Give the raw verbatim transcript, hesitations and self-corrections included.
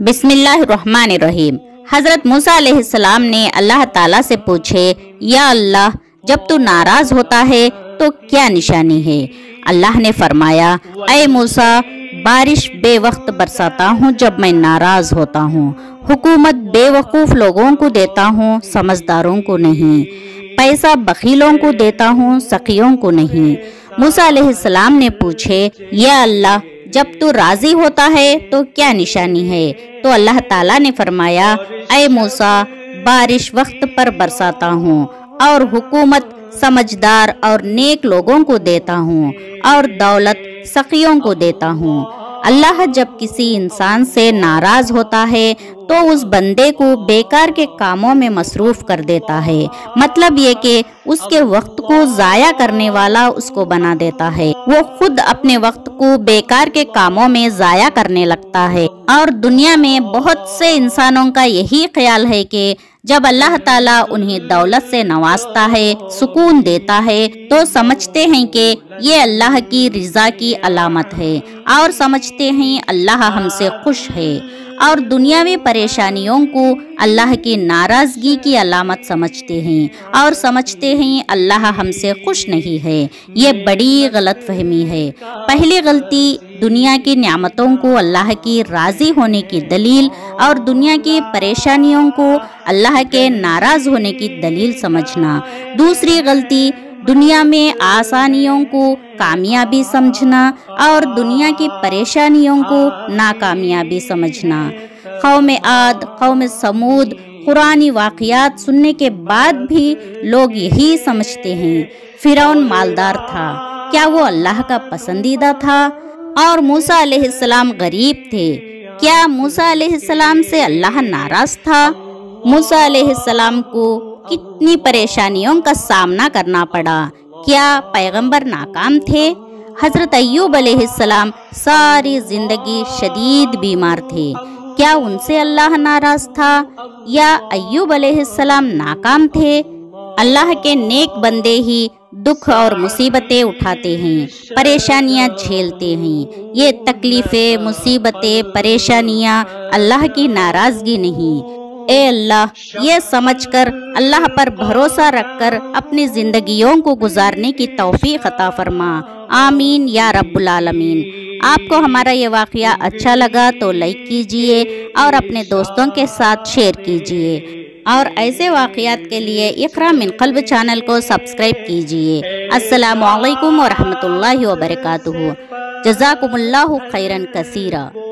बिस्मिल्लाहिर्रहमानिर्रहीम। हजरत मूसा अलैहिस्सलाम ने अल्लाह ताला से पूछे, या अल्लाह, जब तू नाराज होता है तो क्या निशानी है? अल्लाह ने फरमाया, ऐ मूसा, बारिश बेवक्त बरसाता हूँ जब मैं नाराज होता हूँ। हुकूमत बेवकूफ़ लोगों को देता हूँ, समझदारों को नहीं। पैसा बखीलों को देता हूँ, सखियों को नहीं। मूसा अलैहिस्सलाम ने पूछे, या अल्लाह, जब तू राजी होता है तो क्या निशानी है? तो अल्लाह ताला ने फरमाया, ऐ मूसा, बारिश वक्त पर बरसाता हूँ और हुकूमत समझदार और नेक लोगों को देता हूँ और दौलत सखियों को देता हूँ। अल्लाह जब किसी इंसान से नाराज होता है तो उस बंदे को बेकार के कामों में मसरूफ कर देता है। मतलब ये कि उसके वक्त को ज़ाया करने वाला उसको बना देता है। वो खुद अपने वक्त को बेकार के कामों में ज़ाया करने लगता है। और दुनिया में बहुत से इंसानों का यही ख्याल है कि जब अल्लाह ताला उन्हें दौलत से नवाजता है, सुकून देता है, तो समझते हैं कि ये अल्लाह की रिज़ा की अलामत है और समझते हैं अल्लाह हमसे खुश है, और दुनियावी परेशानियों को अल्लाह की नाराज़गी की अलामत समझते हैं और समझते हैं अल्लाह हमसे खुश नहीं है। ये बड़ी गलत फहमी है। पहली गलती, दुनिया की नियामतों को अल्लाह की राज़ी होने की दलील और दुनिया की परेशानियों को अल्लाह के नाराज़ होने की दलील समझना। दूसरी गलती, दुनिया में आसानियों को कामयाबी समझना और दुनिया की परेशानियों को नाकामयाबी समझना। कौम आद, कौम समूद, कुरानी वाक़ियात सुनने के बाद भी लोग यही समझते हैं, फिरौन मालदार था, क्या वो अल्लाह का पसंदीदा था? और मूसा अलैहिस्सलाम गरीब थे, क्या मूसा अलैहिस्सलाम से अल्लाह नाराज़ था? मूसा अलैहिस्सलाम को कितनी परेशानियों का सामना करना पड़ा, क्या पैगंबर नाकाम थे? हजरत अय्यूब अलैहिस्सलाम सारी जिंदगी शदीद बीमार थे, क्या उनसे अल्लाह नाराज था या अय्यूब अलैहिस्सलाम नाकाम थे? अल्लाह के नेक बंदे ही दुख और मुसीबतें उठाते हैं, परेशानियां झेलते हैं। ये तकलीफें, मुसीबतें, परेशानियां अल्लाह की नाराजगी नहीं। ए अल्लाह, ये समझकर अल्लाह पर भरोसा रखकर अपनी जिंदगियों को गुजारने की तौफीक अता फरमा। आमीन या रब्बुल आलमीन। आपको हमारा ये वाक़या अच्छा लगा तो लाइक कीजिए और अपने दोस्तों के साथ शेयर कीजिए, और ऐसे वाक़यात के लिए इक़रा मिन क़ल्ब चैनल को सब्सक्राइब कीजिए। अस्सलामु अलैकुम व रहमतुल्लाहि व बरकातुहू। जज़ाकुमुल्लाहु खैरन कसीरा।